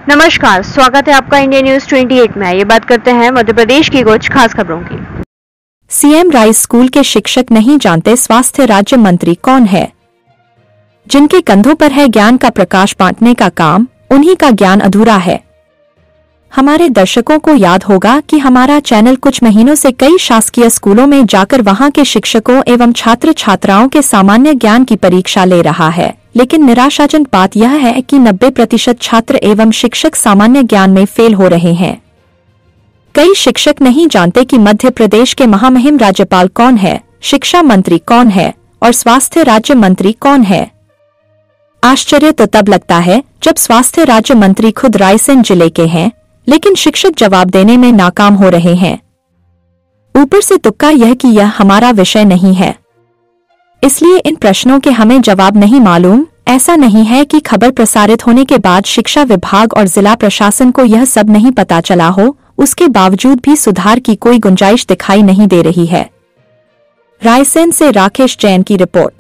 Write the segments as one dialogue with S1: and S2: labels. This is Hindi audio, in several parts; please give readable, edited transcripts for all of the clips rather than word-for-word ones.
S1: नमस्कार, स्वागत है आपका इंडिया न्यूज 28 में। ये बात करते हैं मध्य प्रदेश की कुछ खास खबरों की।
S2: सीएम राइस स्कूल के शिक्षक नहीं जानते स्वास्थ्य राज्य मंत्री कौन है। जिनके कंधों पर है ज्ञान का प्रकाश बांटने का काम, उन्हीं का ज्ञान अधूरा है। हमारे दर्शकों को याद होगा कि हमारा चैनल कुछ महीनों से कई शासकीय स्कूलों में जाकर वहां के शिक्षकों एवं छात्र छात्राओं के सामान्य ज्ञान की परीक्षा ले रहा है, लेकिन निराशाजनक बात यह है कि 90% छात्र एवं शिक्षक सामान्य ज्ञान में फेल हो रहे हैं। कई शिक्षक नहीं जानते कि मध्य प्रदेश के महामहिम राज्यपाल कौन है, शिक्षा मंत्री कौन है और स्वास्थ्य राज्य मंत्री कौन है। आश्चर्य तो तब लगता है जब स्वास्थ्य राज्य मंत्री खुद रायसेन जिले के हैं, लेकिन शिक्षक जवाब देने में नाकाम हो रहे हैं। ऊपर से तुक्का यह कि यह हमारा विषय नहीं है, इसलिए इन प्रश्नों के हमें जवाब नहीं मालूम। ऐसा नहीं है कि खबर प्रसारित होने के बाद शिक्षा विभाग और जिला प्रशासन को यह सब नहीं पता चला हो, उसके बावजूद भी सुधार की कोई गुंजाइश दिखाई नहीं दे रही है। रायसेन से राकेश जैन की रिपोर्ट।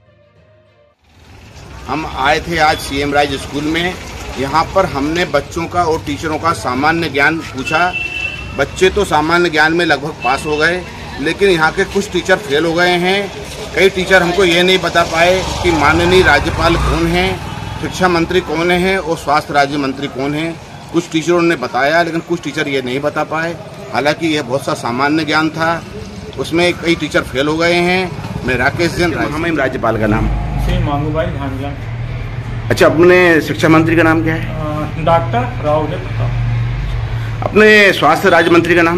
S3: हम आए थे आज सीएम राइस स्कूल में। यहाँ पर हमने बच्चों का और टीचरों का सामान्य ज्ञान पूछा। बच्चे तो सामान्य ज्ञान में लगभग पास हो गए, लेकिन यहाँ के कुछ टीचर फेल हो गए हैं। कई टीचर हमको ये नहीं बता पाए कि माननीय राज्यपाल कौन हैं, शिक्षा मंत्री कौन हैं और स्वास्थ्य राज्य मंत्री कौन हैं। कुछ टीचरों ने बताया, लेकिन कुछ टीचर ये नहीं बता पाए। हालांकि यह बहुत सा सामान्य ज्ञान था, उसमें कई टीचर फेल हो गए हैं। मैं राकेश जैन।
S4: महामहिम राज्यपाल का नाम?
S5: श्री मांगूभाई भांजा।
S4: अच्छा, अपने शिक्षा मंत्री का नाम क्या है?
S5: डॉक्टर राव उदय प्रताप।
S4: अपने स्वास्थ्य राज्य मंत्री का नाम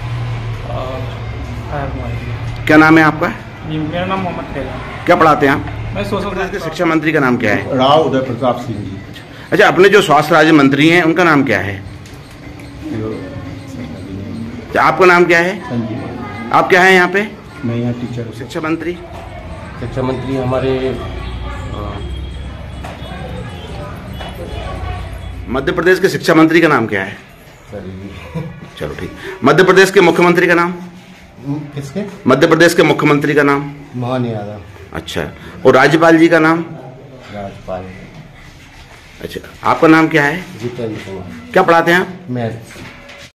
S4: क्या नाम है आपका?
S5: मेरा नाम मोहम्मद खैला।
S4: क्या पढ़ाते हैं आप?
S5: मैं सोशल
S4: के शिक्षा मंत्री का नाम क्या है?
S6: राव उदय प्रताप सिंह जी।
S4: अच्छा, अपने जो स्वास्थ्य राज्य मंत्री हैं उनका नाम क्या है? आपका नाम क्या है?
S6: संजीव।
S4: आप क्या है यहाँ पे?
S6: मैं यहाँ टीचर हूँ।
S4: शिक्षा मंत्री?
S6: शिक्षा मंत्री हमारे
S4: मध्य प्रदेश के शिक्षा मंत्री का नाम क्या है? चलो ठीक। मध्य प्रदेश के मुख्यमंत्री का नाम?
S6: किसके?
S4: मध्य प्रदेश के मुख्यमंत्री का नाम?
S6: मोहन यादव।
S4: अच्छा, और राज्यपाल जी का नाम?
S6: राज्यपाल।
S4: अच्छा, आपका नाम क्या है?
S6: जितेंद्र कुमार।
S4: क्या पढ़ाते हैं आप?
S6: मैथ।